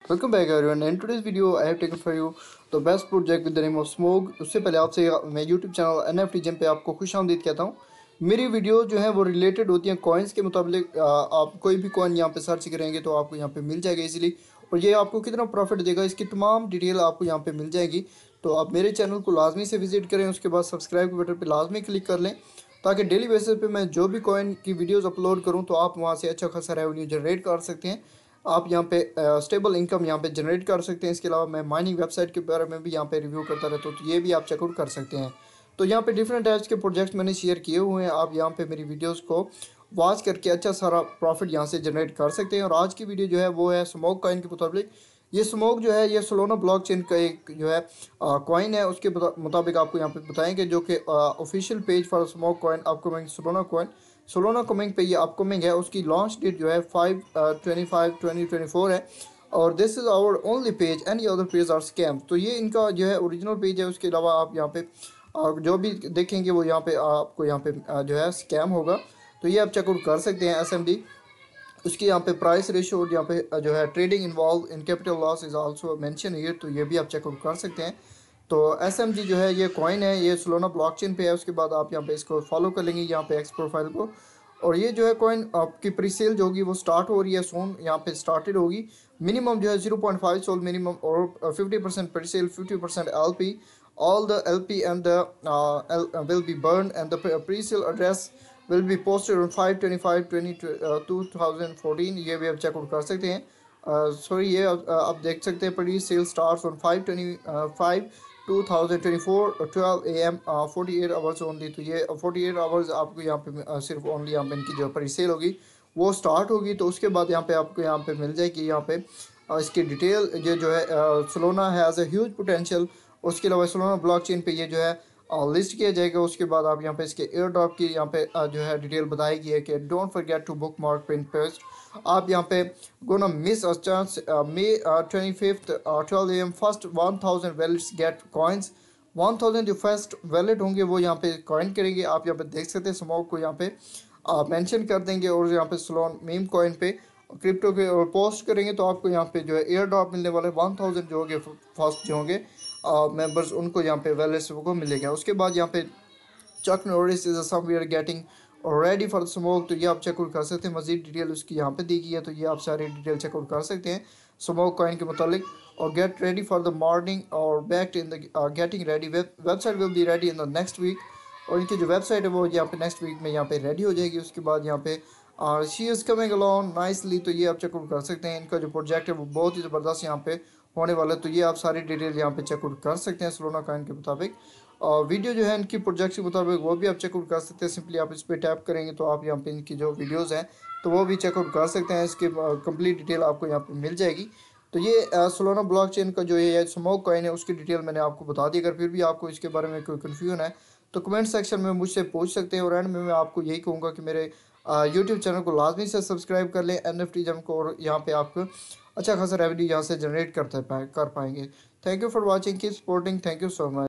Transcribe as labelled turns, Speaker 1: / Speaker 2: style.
Speaker 1: Welcome back everyone. In today's video, I have taken for you the best project with the name of Smoke. उससे पहले आपसे मैं YouTube channel NFT Gem पे आपको खुशामदीद कहता हूँ। मेरी वीडियो जो है वो रिलेटेड होती हैं कॉइन्स के मुताबिक। आप कोई भी कॉइन यहाँ पे सर्च करेंगे तो आपको यहाँ पे मिल जाएगा इजीली, और ये आपको कितना प्रॉफिट देगा इसकी तमाम डिटेल आपको यहाँ पे मिल जाएगी। तो आप मेरे चैनल को लाजमी से विजिट करें, उसके बाद सब्सक्राइब के बटन पर लाजमी क्लिक कर लें, ताकि डेली बेसिस पे मैं जो भी कॉइन की वीडियोस अपलोड करूं तो आप वहां से अच्छा खासा रेवेन्यू जनरेट कर सकते हैं। आप यहाँ पे स्टेबल इनकम यहाँ पे जनरेट कर सकते हैं। इसके अलावा मैं माइनिंग वेबसाइट के बारे में भी यहाँ पे रिव्यू करता रहता हूँ, तो ये भी आप चेकआउट कर सकते हैं। तो यहाँ पे डिफरेंट टाइप्स के प्रोजेक्ट्स मैंने शेयर किए हुए हैं, आप यहाँ पे मेरी वीडियोस को वॉच करके अच्छा सारा प्रॉफिट यहाँ से जनरेट कर सकते हैं। और आज की वीडियो जो है वो है स्मोक कॉइन के मुताबिक। ये स्मोक जो है ये सोलोना ब्लॉकचेन का एक जो है कॉइन है, उसके मुताबिक आपको यहाँ पे बताएंगे, जो कि official page for smoke coin upcoming Solana coin Solana coming पे ये अपकमिंग है। उसकी लॉन्च डेट जो है 5/25/2024 है। और this is our only page, any other page are scam. तो ये इनका जो है ओरिजिनल पेज है। उसके अलावा आप यहाँ पे जो भी देखेंगे वो यहाँ पे आपको यहाँ पे जो है स्कैम होगा। तो ये आप चेकआउट कर सकते हैं। SMD उसकी यहाँ पे प्राइस रेशो यहाँ पे जो है trading involve in capital loss is also mention here, तो ये भी आप चेकआउट कर सकते हैं। तो SMG जो है ये कॉइन है, ये सोलोना ब्लॉकचेन पे है। उसके बाद आप यहाँ पे इसको फॉलो कर लेंगे यहाँ पे एक्स प्रोफाइल को। और ये जो है कॉइन आपकी प्री सेल जो होगी वो स्टार्ट हो रही है सोन, यहाँ पे स्टार्टेड होगी। मिनिमम जो है 0.5 सोल मिनिमम, और 50% presale, 50% LP। All the LP and the will be burn and the presale address will be posted on 5/25/2014। ये भी आप चेकआउट कर सकते हैं। सॉरी ये आप देख सकते हैं presale start on 5/25/2024 12 AM 48 hours only. तो ये 48 आवर्स आपको यहाँ पे सिर्फ ओनली यहाँ पे इनकी जो प्री सेल होगी वो स्टार्ट होगी। तो उसके बाद यहाँ पे आपको यहाँ पे मिल जाएगी यहाँ पे इसकी डिटेल। ये जो है Solana has a huge potential. उसके अलावा सोलोना ब्लॉकचेन पे ये जो है लिस्ट किया जाएगा। उसके बाद आप यहाँ पे इसके एयर ड्रॉप की यहाँ पे जो है डिटेल बताएगी है कि don't forget to bookmark print paste. आप यहाँ पे gonna miss a chance May 25th 12 AM first 1000 wallets get coins. 1000 जो फर्स्ट वैलेट होंगे वो यहाँ पे कॉइन करेंगे। आप यहाँ पे देख सकते हैं स्मोक को यहाँ पे मेंशन कर देंगे, और यहाँ पे स्लोन मीम कॉइन पे क्रिप्टो के और पोस्ट करेंगे तो आपको यहाँ पे जो है एयर ड्रॉप मिलने वाले 1000 जो होंगे फर्स्ट जो होंगे मेंबर्स, उनको यहाँ पे वैलेट्स को मिलेगा। उसके बाद यहाँ पे Chuck Norris is some we are getting ready for smoke. तो ये आप चेकआउट कर सकते हैं। मजीद डिटेल उसकी यहाँ पे दी गई है, तो ये आप सारी डिटेल चेकआउट कर सकते हैं स्मोक कॉइन के मुतालिक। और get ready for the morning और back in the getting ready website will be ready in the next week. और इनकी जो वेबसाइट है वो यहाँ पे नेक्स्ट वीक में यहाँ पे रेडी हो जाएगी। उसके बाद यहाँ पे she is coming alone nicely. तो ये आप चेकआउट कर सकते हैं। इनका जो प्रोजेक्ट है वो बहुत ही ज़बरदस्त यहाँ पे होने वाला है। तो ये आप सारी डिटेल यहाँ पे चेकआउट कर सकते हैं सोलोना कॉइन के मुताबिक। और वीडियो जो है इनकी प्रोजेक्ट के मुताबिक वो भी आप चेकआउट कर सकते हैं। सिंपली आप इस पर टैप करेंगे तो आप यहाँ पे इनकी जो वीडियोस हैं तो वो भी चेकआउट कर सकते हैं। इसकी कंप्लीट डिटेल आपको यहाँ पे मिल जाएगी। तो ये सोलोना ब्लॉकचेन का जो ये स्मोक कॉइन है उसकी डिटेल मैंने आपको बता दी। अगर फिर भी आपको इसके बारे में कोई कन्फ्यूजन है तो कमेंट सेक्शन में मुझसे पूछ सकते हैं। और एंड में मैं आपको यही कहूँगा कि मेरे यूट्यूब चैनल को लाजमी से सब्सक्राइब कर लें NFT जम को, और यहाँ पे आपको अच्छा खासा रेवेन्यू यहाँ से जनरेट कर पाएंगे। Thank you for watching, keep supporting, thank you so much.